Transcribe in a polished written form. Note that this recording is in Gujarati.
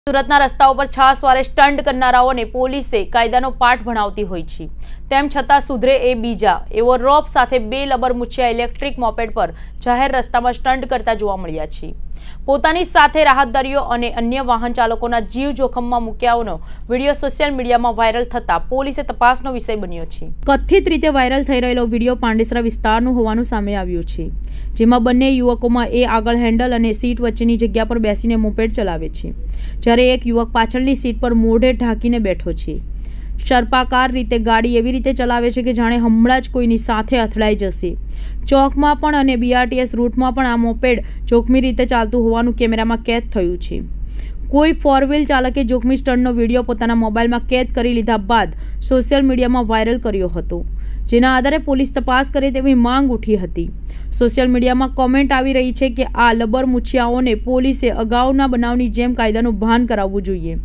સુરતના રસ્તાઓ પર છાસવારે સ્ટન્ટ કરનારાઓને પોલીસે કાયદાનો પાઠ ભણાવતી હોય છે, તેમ છતાં સુધરે એ બીજા એવો રોપ સાથે બે લબરમુછિયા ઇલેક્ટ્રિક મોપેડ પર જાહેર રસ્તામાં સ્ટન્ટ કરતા જોવા મળ્યા છે। પોતાની સાથે રાહતદારીઓ અને અન્ય વાહન ચાલકોના જીવ જોખમમાં મૂક્યાનો વિડીયો સોશિયલ મીડિયામાં વાયરલ થતા પોલીસે તપાસનો વિષય બન્યો છે। કથિત રીતે વાયરલ થઈ રહેલો વિડીયો પાંડેસરા વિસ્તારનું હોવાનું સામે આવ્યું છે, જેમાં બંને યુવકોમાં એ આગળ હેન્ડલ અને સીટ વચ્ચેની જગ્યા પર બેસીને મોપેડ ચલાવે છે, જ્યારે એક યુવક પાછળની સીટ પર મોઢે ઢાંકીને બેઠો છે। સર્પાકાર રીતે ગાડી એવી રીતે ચલાવે છે કે જાણે હમણાં જ કોઈની સાથે અથડાઈ જશે। ચોકમાં પણ અને BRTS રૂટમાં પણ આ મોપેડ જોખમી રીતે ચાલતું હોવાનું કેમેરામાં કેદ થયું છે। કોઈ ફોર વ્હીલ ચાલકે જોખમી સ્ટન્ટનો વિડીયો પોતાના મોબાઈલમાં કેદ કરી લીધા બાદ સોશિયલ મીડિયામાં વાયરલ કર્યો હતો, જેના આધારે પોલીસ તપાસ કરે તેવી માંગ ઉઠી હતી। સોશિયલ મીડિયામાં કોમેન્ટ આવી રહી છે કે આ લબરમુછિયાઓને પોલીસે અગાઉના બનાવની જેમ કાયદાનું ભાન કરાવવું જોઈએ।